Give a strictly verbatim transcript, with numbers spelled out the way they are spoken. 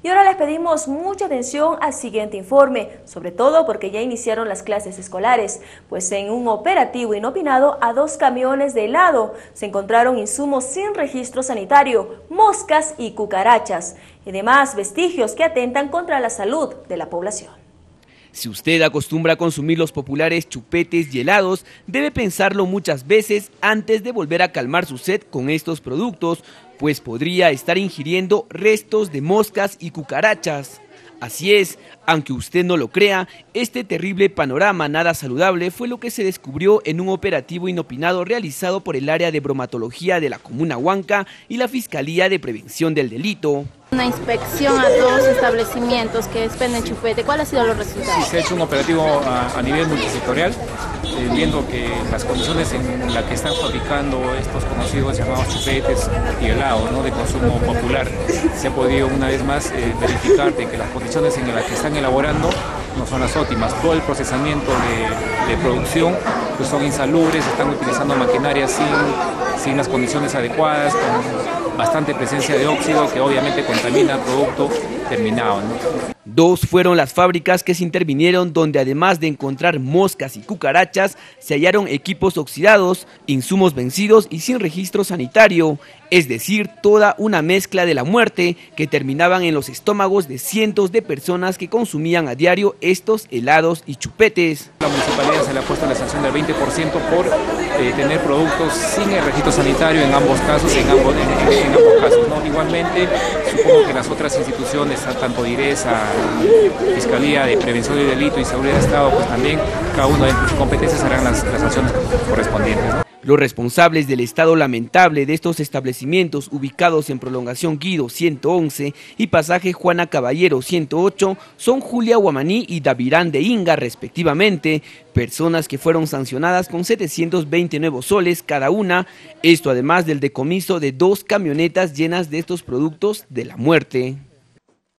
Y ahora les pedimos mucha atención al siguiente informe, sobre todo porque ya iniciaron las clases escolares, pues en un operativo inopinado a dos camiones de helado se encontraron insumos sin registro sanitario, moscas y cucarachas, y demás vestigios que atentan contra la salud de la población. Si usted acostumbra a consumir los populares chupetes y helados, debe pensarlo muchas veces antes de volver a calmar su sed con estos productos, pues podría estar ingiriendo restos de moscas y cucarachas. Así es, aunque usted no lo crea, este terrible panorama nada saludable fue lo que se descubrió en un operativo inopinado realizado por el área de bromatología de la comuna Huanca y la Fiscalía de Prevención del Delito. Una inspección a dos establecimientos que expenden chupete. ¿Cuáles han sido los resultados? Sí, se ha hecho un operativo a, a nivel multisectorial, eh, viendo que las condiciones en las que están fabricando estos conocidos llamados chupetes y helados, ¿no?, de consumo popular, se ha podido una vez más eh, verificar de que las condiciones en las que están elaborando no son las óptimas. Todo el procesamiento de, de producción pues son insalubres, están utilizando maquinaria sin, sin las condiciones adecuadas, con bastante presencia de óxido que obviamente contamina el producto terminado, ¿no? Dos fueron las fábricas que se intervinieron, donde además de encontrar moscas y cucarachas, se hallaron equipos oxidados, insumos vencidos y sin registro sanitario, es decir, toda una mezcla de la muerte que terminaban en los estómagos de cientos de personas que consumían a diario estos helados y chupetes. La municipalidad se le ha puesto la sanción del veinte por ciento por eh, tener productos sin el registro sanitario en ambos casos, en ambos, en, en, en ambos casos, ¿no? Igualmente, supongo que las otras instituciones, tanto DIRESA, Fiscalía de Prevención del Delito y Seguridad de Estado, pues también cada uno de sus competencias harán las, las sanciones correspondientes, ¿no? Los responsables del estado lamentable de estos establecimientos ubicados en Prolongación Guido ciento once y Pasaje Juana Caballero ciento ocho son Julia Guamaní y Davirán de Inga respectivamente, personas que fueron sancionadas con setecientos veinte nuevos soles cada una, esto además del decomiso de dos camionetas llenas de estos productos de la muerte.